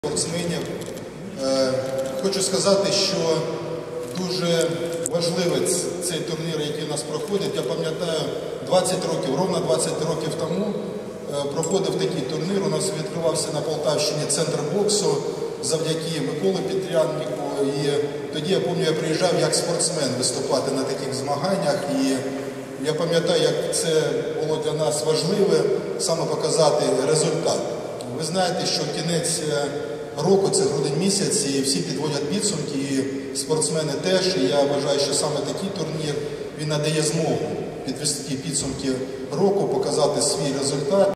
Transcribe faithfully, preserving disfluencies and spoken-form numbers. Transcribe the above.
Спортсменів. Хочу сказати, що дуже важливий цей турнір, який у нас проходить. Я пам'ятаю, двадцять років, ровно двадцять років тому проходив такий турнір. У нас відкривався на Полтавщині центр боксу завдяки Миколі Петряннику. І тоді, я пам'ятаю, я приїжджав як спортсмен виступати на таких змаганнях. І я пам'ятаю, як це було для нас важливо саме показати результат. Ви знаєте, що кінець року – це грудень місяць, і всі підводять підсумки, і спортсмени теж. І я вважаю, що саме такий турнір, він надає змогу підвести підсумки року, показати свій результат.